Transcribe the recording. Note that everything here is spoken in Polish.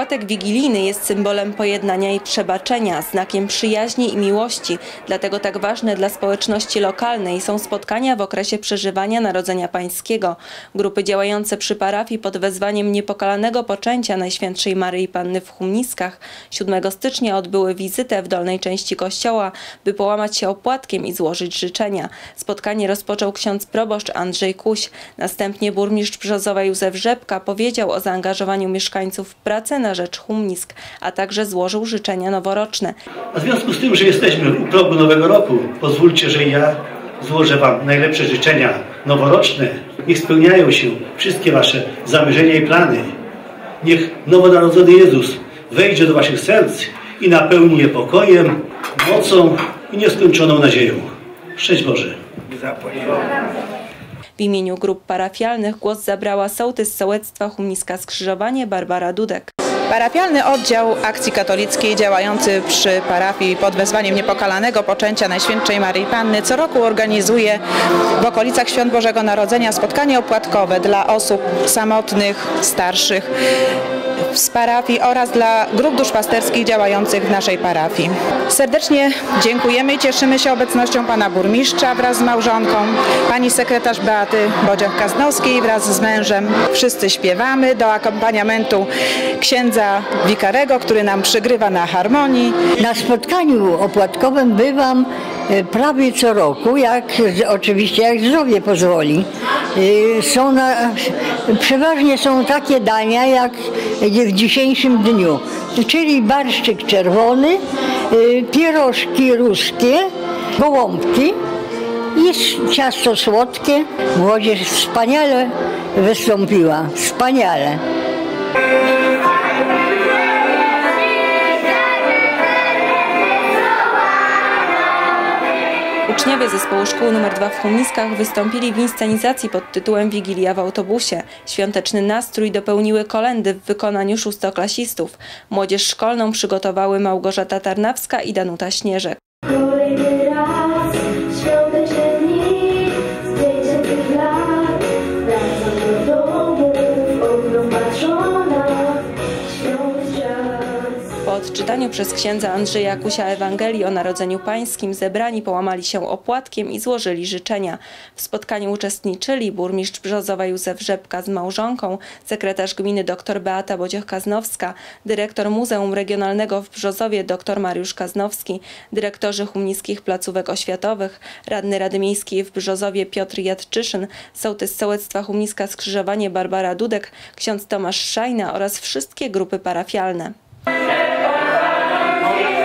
Opłatek wigilijny jest symbolem pojednania i przebaczenia, znakiem przyjaźni i miłości. Dlatego tak ważne dla społeczności lokalnej są spotkania w okresie przeżywania Narodzenia Pańskiego. Grupy działające przy parafii pod wezwaniem Niepokalanego Poczęcia Najświętszej Maryi Panny w Chumniskach 7 stycznia odbyły wizytę w dolnej części kościoła, by połamać się opłatkiem i złożyć życzenia. Spotkanie rozpoczął ksiądz proboszcz Andrzej Kuś. Następnie burmistrz Brzozowa Józef Rzepka powiedział o zaangażowaniu mieszkańców w pracę na rzecz Chumnisk, a także złożył życzenia noworoczne. A w związku z tym, że jesteśmy u progu nowego roku, pozwólcie, że ja złożę Wam najlepsze życzenia noworoczne. Niech spełniają się wszystkie Wasze zamierzenia i plany. Niech nowonarodzony Jezus wejdzie do Waszych serc i napełni je pokojem, mocą i nieskończoną nadzieją. Szczęść Boże. W imieniu grup parafialnych głos zabrała sołtys sołectwa Chumniska Skrzyżowanie Barbara Dudek. Parafialny oddział akcji katolickiej działający przy parafii pod wezwaniem Niepokalanego Poczęcia Najświętszej Maryi Panny co roku organizuje w okolicach Świąt Bożego Narodzenia spotkanie opłatkowe dla osób samotnych, starszych z parafii oraz dla grup duszpasterskich działających w naszej parafii. Serdecznie dziękujemy i cieszymy się obecnością pana burmistrza wraz z małżonką, pani sekretarz Beaty Bodzioch-Kaznowskiej wraz z mężem. Wszyscy śpiewamy do akompaniamentu księdza wikarego, który nam przygrywa na harmonii. Na spotkaniu opłatkowym bywam prawie co roku, oczywiście jak zdrowie pozwoli. Przeważnie są takie dania jak w dzisiejszym dniu, czyli barszczyk czerwony, pierożki ruskie, gołąbki i ciasto słodkie. Młodzież wspaniale wystąpiła, wspaniale. Uczniowie zespołu szkół nr 2 w Chumniskach wystąpili w inscenizacji pod tytułem Wigilia w autobusie. Świąteczny nastrój dopełniły kolędy w wykonaniu szóstoklasistów. Młodzież szkolną przygotowały Małgorzata Tarnawska i Danuta Śnieżek. Po odczytaniu przez księdza Andrzeja Kusia Ewangelii o Narodzeniu Pańskim zebrani połamali się opłatkiem i złożyli życzenia. W spotkaniu uczestniczyli burmistrz Brzozowa Józef Rzepka z małżonką, sekretarz gminy dr Beata Bodzioch-Kaznowska, dyrektor Muzeum Regionalnego w Brzozowie dr Mariusz Kaznowski, dyrektorzy chumniskich placówek oświatowych, radny Rady Miejskiej w Brzozowie Piotr Jadczyszyn, sołtys sołectwa Chumniska Skrzyżowanie Barbara Dudek, ksiądz Tomasz Szajna oraz wszystkie grupy parafialne.